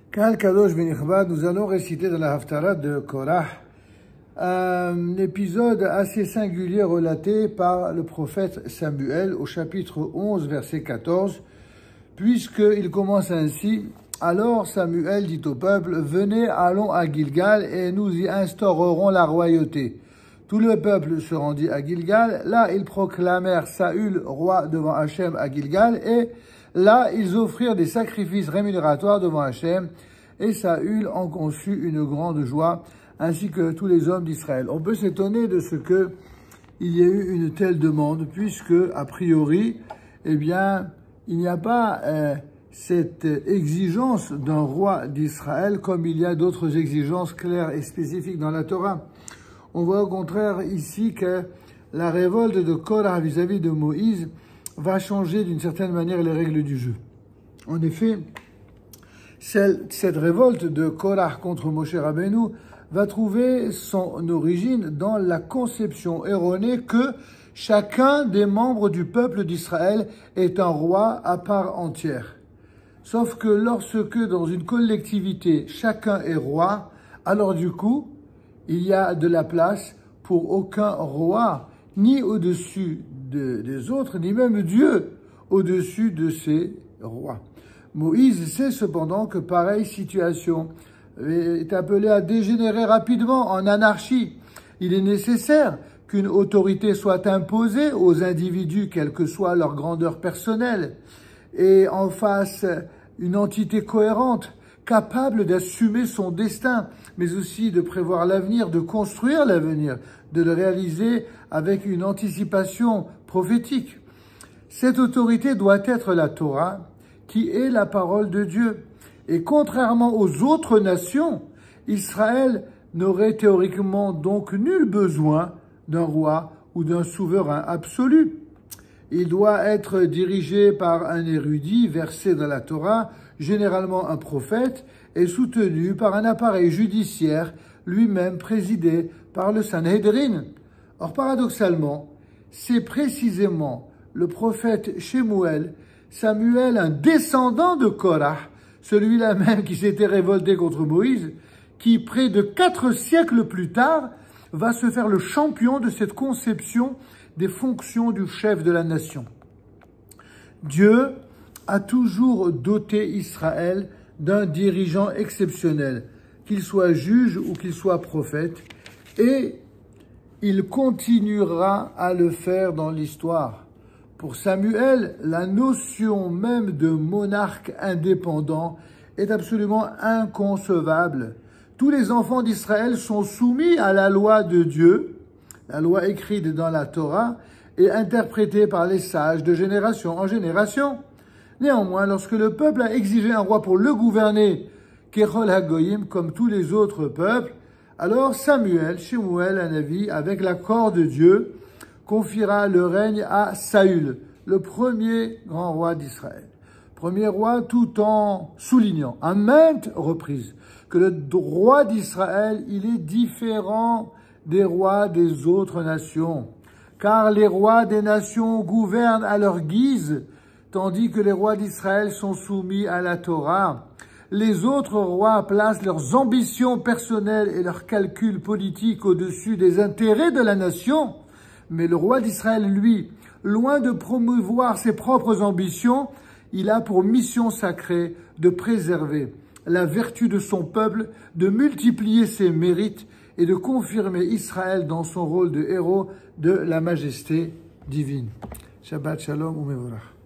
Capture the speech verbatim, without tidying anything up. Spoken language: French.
Kal Kadosh Benichbad, nous allons réciter dans la Haftarah de Korah un épisode assez singulier relaté par le prophète Samuel au chapitre onze, verset quatorze, puisqu'il commence ainsi. Alors Samuel dit au peuple, venez, allons à Gilgal et nous y instaurerons la royauté. Tout le peuple se rendit à Gilgal. Là, ils proclamèrent Saül roi devant Hachem à Gilgal et là, ils offrirent des sacrifices rémunérateurs devant Hachem et Saül en conçut une grande joie ainsi que tous les hommes d'Israël. On peut s'étonner de ce que il y ait eu une telle demande puisque, a priori, eh bien, il n'y a pas euh, cette exigence d'un roi d'Israël comme il y a d'autres exigences claires et spécifiques dans la Torah. On voit au contraire ici que la révolte de Korah vis-à-vis de Moïse va changer d'une certaine manière les règles du jeu. En effet, celle, cette révolte de Korah contre Moshe Rabbeinu va trouver son origine dans la conception erronée que chacun des membres du peuple d'Israël est un roi à part entière. Sauf que lorsque dans une collectivité, chacun est roi, alors du coup, il y a de la place pour aucun roi, ni au-dessus de, des autres, ni même Dieu au-dessus de ces rois. Moïse sait cependant que pareille situation est appelée à dégénérer rapidement en anarchie. Il est nécessaire qu'une autorité soit imposée aux individus, quelle que soit leur grandeur personnelle, et en face une entité cohérente, capable d'assumer son destin, mais aussi de prévoir l'avenir, de construire l'avenir, de le réaliser avec une anticipation prophétique. Cette autorité doit être la Torah, qui est la parole de Dieu. Et contrairement aux autres nations, Israël n'aurait théoriquement donc nul besoin d'un roi ou d'un souverain absolu. Il doit être dirigé par un érudit versé dans la Torah, généralement un prophète, et soutenu par un appareil judiciaire, lui-même présidé par le Sanhédrin. Or, paradoxalement, c'est précisément le prophète Shemuel, Samuel, un descendant de Korah, celui-là même qui s'était révolté contre Moïse, qui, près de quatre siècles plus tard, va se faire le champion de cette conception des fonctions du chef de la nation. Dieu a toujours doté Israël d'un dirigeant exceptionnel, qu'il soit juge ou qu'il soit prophète, et il continuera à le faire dans l'histoire. Pour Samuel, la notion même de monarque indépendant est absolument inconcevable. Tous les enfants d'Israël sont soumis à la loi de Dieu, la loi écrite dans la Torah et interprétée par les sages de génération en génération. Néanmoins, lorsque le peuple a exigé un roi pour le gouverner, Kechol HaGoyim, comme tous les autres peuples, alors Samuel, Shemuel, un avis, avec l'accord de Dieu, confiera le règne à Saül, le premier grand roi d'Israël. Premier roi tout en soulignant à maintes reprises que le roi d'Israël, il est différent des rois des autres nations, car les rois des nations gouvernent à leur guise, tandis que les rois d'Israël sont soumis à la Torah. Les autres rois placent leurs ambitions personnelles et leurs calculs politiques au-dessus des intérêts de la nation, mais le roi d'Israël, lui, loin de promouvoir ses propres ambitions, il a pour mission sacrée de préserver la vertu de son peuple, de multiplier ses mérites et de confirmer Israël dans son rôle de héros de la majesté divine. Shabbat Shalom ou Mevorach.